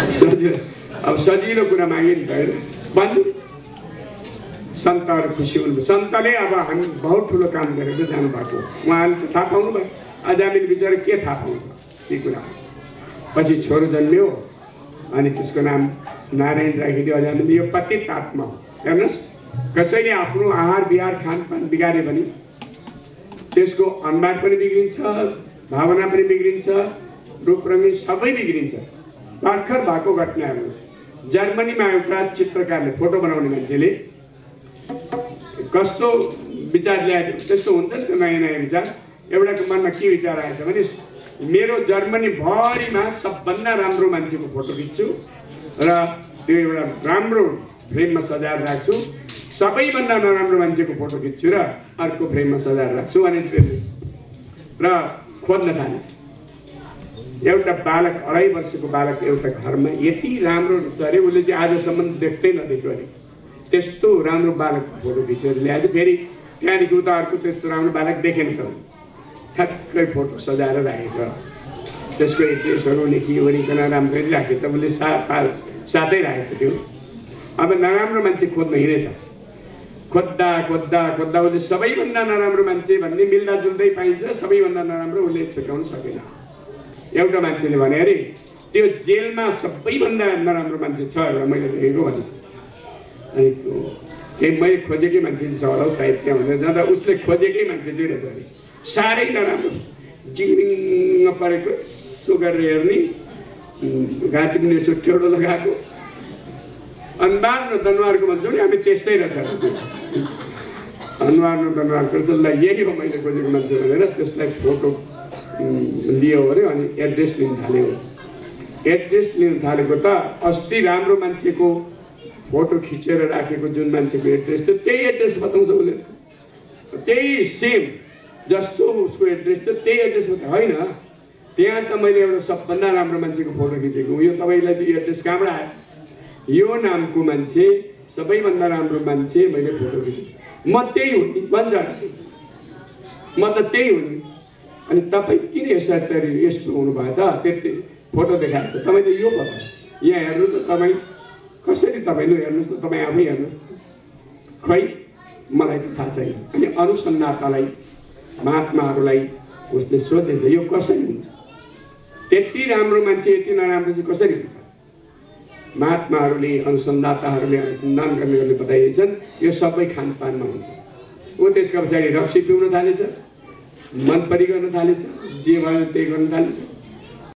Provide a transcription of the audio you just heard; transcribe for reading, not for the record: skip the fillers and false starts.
अब सजिलो कुरा मागे नि त भन्नु सन्तहरू खुसी हुनु सन्तले अब हामी बहुत ठुलो काम गरेर जानुभएको उहाँले त थाहा पाउनु भयो अझ हामीले बिचरा के थाहा पाउनु त्यो कुरा पछि छोरो जन्मियो अनि त्यसको नाम नारायण राखिदियो अझ हामीले यो पतित आत्मा हेर्नुहोस् कसैले आफ्नो आहार विहार खानपान बिगार्यो भने त्यसको अनुहार पनि बिग्रिन्छ भावना पनि बिग्रिन्छ रूप रंग सबै बिग्रिन्छ भर्खर भएको घटना हेर्नुहोस् जर्मनीमा एउटा चित्रकारले फोटो बनाउने मान्छेले कस्तो विचार ल्याएको त्यस्तो हुन्छ नि त नयाँ नयाँ विचार एउटाको मनमा के विचार आएछ भने मेरो जर्मनी भरिमा सबभन्दा राम्रो मान्छेको फोटो खिच्छु र त्यो एउटा राम्रो फ्रेममा सजाएर राख्छु सबैभन्दा नराम्रो मान्छेको फोटो खिच्छु र अर्को फ्रेममा सजाएर राख्छु अनि र खोज्न थालेछ एउटा बालक 2.5 वर्षको बालक एउटा घरमा यति राम्रो छ अरे उसले चाहिँ आजसम्म देख्दै नदेख्यो अरे त्यस्तो राम्रो बालक फोटो खिचेर ल्याएछ फेरि त्यहाँदेखि उता अर्को त्यस्तो राम्रो बालक देखेन छ ठ्याक्कै फोटो सजाएर राखेछ त्यसको एड्रेसहरू लेखिवरिकन राम्ररी राखेछ उसले साथै राखेछ त्यो अब नराम्रो मान्छे खोज्न हिँडेछ खोज्दा खोज्दा खोज्दा उसले सबैभन्दा नराम्रो मान्छे भन्ने मिल्दा जुल्दै पाइन्छ सबैभन्दा नराम्रो उसले छुट्याउन सकेन एउटा मान्छेले भने अरे त्यो जेलमा सबैभन्दा नराम्रो मान्छे छ एउटा मैले देखेको भनेछ अनि केही मैले खोजेकै मान्छे छ होला सायद त्यहाँ भनेर जाँदा उसले खोजेकै मान्छे चाहिँ रहेछ अरे साह्रै नराम्रो जिङ्रिङ परेको यसो गरेर हेर्ने घाँटी पनि यसो टेढो लगाएको अनुहार र दनुहारको भन्छौँ नि हामी त्यस्तै रहेछ अनुहार र दनुहारको त्यसलाई यही हो मैले खोजेको मान्छे भनेर त्यसलाई फोटो लियो अरे अनि एड्रेस लिन थाल्यो एड्रेस लिन थालेको त अस्ति राम्रो मान्छेको फोटो खिचेर राखेको जुन मान्छेको एड्रेस त त्यही एड्रेस बताउँछ उसले त्यही सेम जस्तो उसको एड्रेस त त्यही एड्रेस बताउँछ होइन त्यहाँ त मैले एउटा सबभन्दा राम्रो मान्छेको फोटो खिचेको यो तपाईँलाई त्यो एड्रेस कहाँबाट आयो यो नामको मान्छे सबैभन्दा राम्रो मान्छे मैले फोटो खिचेँ म त्यही हो नि भन्छ म त त्यही हो नि अनि तपाईँ किन यसरी यस्तो हुनुभयो त त्यति फोटो देखाएको छ तपाईँ त यो पो यहाँ हेर्नु त तपाईँ कसरी तपाईँ लु हेर्नुहोस् त तपाईँ आफै हेर्नुहोस् खै मलाई त थाहा छैन अनि अनुसन्धातालाई महात्माहरूलाई उसले सोधेछ यो कसरी हुन्छ त्यति राम्रो मान्छे यति नराम्रो चाहिँ कसरी हुन्छ महात्माहरूले अनुसन्धाताहरूले अनुसन्धान गर्नेहरूले बताइदिन्छन् यो सबै खानपानमा हुन्छ ऊ त्यसका पछाडि रक्सी पिउन थालेछ मनपरी गर्न थालेछ जे भयो त्यही गर्न थालेछ